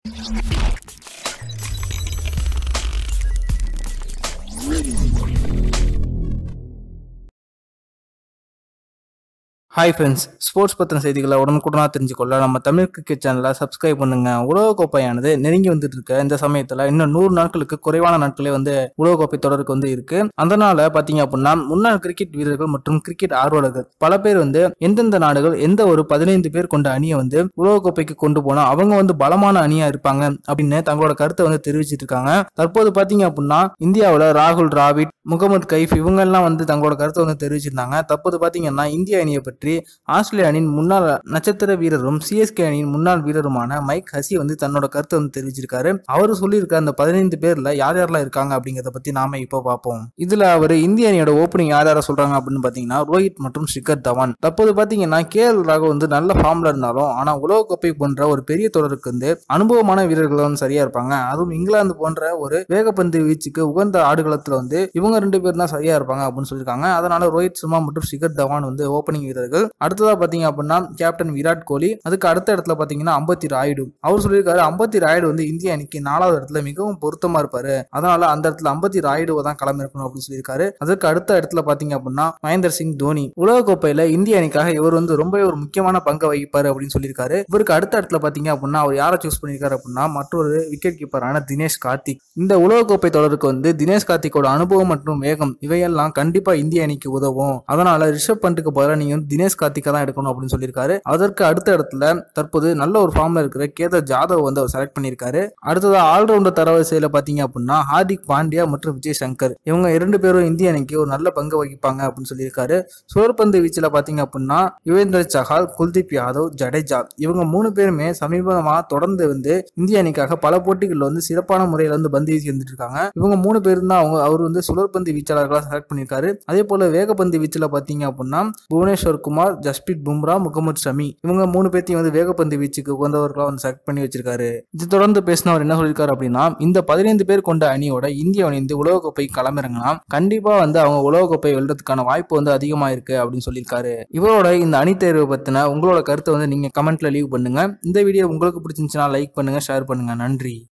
Hi friends, sports பற்றின செய்திகளை உடனுக்குடனா தெரிஞ்சுக்கொள்ள நம்ம தமிழ் கிரிக்கெட் சேனலை சப்ஸ்கிரைப் பண்ணுங்க. உலகக்கோப்பையானது நெருங்கி வந்துட்டு இருக்க இந்த சமயத்தில் இன்னும் 100 நாட்களுக்கு குறைவான நாட்களே உலகக்கோப்பை தொடருக்கு இருக்கு. அதனால பார்த்தீங்க அப்படின்னா முன்னாள் கிரிக்கெட் வீரர்கள் மற்றும் கிரிக்கெட் ஆர்வலர்கள் பல பேர் எந்தெந்த நாடுகள் எந்த ஒரு 15 பேர் கொண்ட அணியை உலகக்கோப்பைக்கு கொண்டு போனா அவங்க பலமான அணியா இருப்பாங்க அப்படின்னு தங்களோட கருத்தை தெரிவிச்சிட்டு இருக்காங்க. தற்போது பார்த்தீங்க அப்படின்னா இந்தியாவில் ராகுல் டிராவிட், முகமது கைஃப் இவங்க எல்லாம் தங்களோட கருத்தை தெரிவிச்சிருந்தாங்க. தற்போது பார்த்தீங்கன்னா இந்திய அணியை பற்றி ஆஸ்திரேலிய அணியின் முன்னாள் நட்சத்திர வீரரும் சிஎஸ்கே அணியின் முன்னாள் வீரருமான மைக் ஹசி தன்னோட கருத்தை தெரிவிச்சிருக்காரு. அவரு சொல்லியிருக்க அந்த 15 பேர்ல யார் யாரெல்லாம் இருக்காங்க அப்படிங்கறத பத்தி நாம இப்போ பார்ப்போம். இதுல அவர் இந்திய அணியோட ஓப்பனிங் யார் யாரை சொல்றாங்க அப்படின்னு பாத்தீங்கன்னா ரோஹித் மற்றும் ஷிகர் தவான். தற்போது பாத்தீங்கன்னா கேஎல் ராகுல் நல்ல ஃபார்ம்ல இருந்தாலும் ஆனா உலகக்கோப்பை போன்ற ஒரு பெரிய தொடருக்கு அனுபவமான வீரர்கள் சரியா இருப்பாங்க. அதுவும் இங்கிலாந்து போன்ற ஒரு வேகப்பந்து வீச்சுக்கு உகந்த ஆடுகளத்துல இவங்க 2 பேர் தான் சரியா இருப்பாங்க அப்படின்னு சொல்லியிருக்காங்க. அதனால ரோஹித் சர்மா மற்றும் ஷிகர் தவான் ஓப்பனிங் வீரர்கள். அடுத்ததா பாத்தீங்க அப்படின்னா கேப்டன் விராட் கோலி. அதுக்கு அடுத்த இடத்துல பாத்தீங்கன்னா அம்பத்தி ராயுடு. அவர் சொல்லியிருக்காரு அம்பத்தி ராயுடு இந்திய அணிக்கு 4வது இடத்துல மிகவும் பொருத்தமா இருப்பாரு. அதனால அந்த இடத்துல அம்பத்தி ராயுடுவை தான் களம் இருக்கணும் அப்படின்னு சொல்லியிருக்காரு. அதுக்கு அடுத்த இடத்துல பாத்தீங்க அப்படின்னா மகேந்திர சிங் தோனி. உலகக்கோப்பையில இந்திய அணிக்காக இவர் ரொம்பவே ஒரு முக்கியமான பங்கை வகிப்பாரு அப்படின்னு சொல்லியிருக்காரு. இவருக்கு அடுத்த இடத்துல பாத்தீங்க அப்படின்னா அவர் யாரை சூஸ் பண்ணியிருக்காரு அப்படின்னா மற்றொரு விக்கெட் கீப்பரான தினேஷ் கார்த்திக். இந்த உலகக்கோப்பை தொடருக்கு தினேஷ் கார்த்திக்கோட அனுபவம் மற்றும் வேகம் இவையெல்லாம் கண்டிப்பா இந்திய அணிக்கு உதவும். அதனால ரிஷப் பண்ட்டுக்கு பதிலாக நீங்க தினேஷ் கார்த்திகா தான் எடுக்கணும் அப்படின்னு சொல்லியிருக்காரு. அதற்கு அடுத்த இடத்துல தற்போது நல்ல ஒரு ஃபார்ம்ல இருக்கிற கேதர் ஜாதவ் அவர் செலக்ட் பண்ணியிருக்காரு. அடுத்ததா ஆல்ரவுண்டர் தரவரிசையில பாத்தீங்க அப்படின்னா ஹார்திக் பாண்டியா மற்றும் விஜய் சங்கர் இவங்க 2 பேரும் இந்திய அணிக்கு ஒரு நல்ல பங்கு வகிப்பாங்க அப்படின்னு சொல்லியிருக்காரு. சுழற்பந்து வீச்சுல பாத்தீங்க அப்படின்னா யுவேந்திர சஹால், குல்தீப் யாதவ், ஜடேஜா இவங்க 3 பேருமே சமீபமா தொடர்ந்து இந்திய அணிக்காக பல போட்டிகள் சிறப்பான முறையில பந்து வீசி வந்துட்டு இருக்காங்க. இவங்க 3 பேரும் தான் அவர் சுழற்பந்து வீச்சாளர்களா செலக்ட் பண்ணியிருக்காரு. அதே போல வேகப்பந்து வீச்சுல பாத்தீங்க அப்படின்னா புவனேஸ்வர் குமார், ஜஸ்பிரீத் பும்ரா, முகமது ஷமி இவங்க 3 பேர்த்தையும் வேகப்பந்து வீச்சுக்கு உகந்தவர்களா செலக்ட் பண்ணி வச்சிருக்காரு. இது தொடர்ந்து பேசினவர் என்ன சொல்லியிருக்காரு அப்படின்னா இந்த 15 பேர் கொண்ட அணியோட இந்திய அணி உலகக்கோப்பை களமிறங்கினா கண்டிப்பா அவங்க உலகக்கோப்பை வெல்றதுக்கான வாய்ப்பு அதிகமா இருக்கு அப்படின்னு சொல்லியிருக்காரு. இவரோட இந்த அணி தேர்வை பத்தின உங்களோட கருத்தை நீங்க கமெண்ட்ல லீவ் பண்ணுங்க. இந்த வீடியோ உங்களுக்கு பிடிச்சிருந்துச்சுன்னா லைக் பண்ணுங்க, ஷேர் பண்ணுங்க. நன்றி.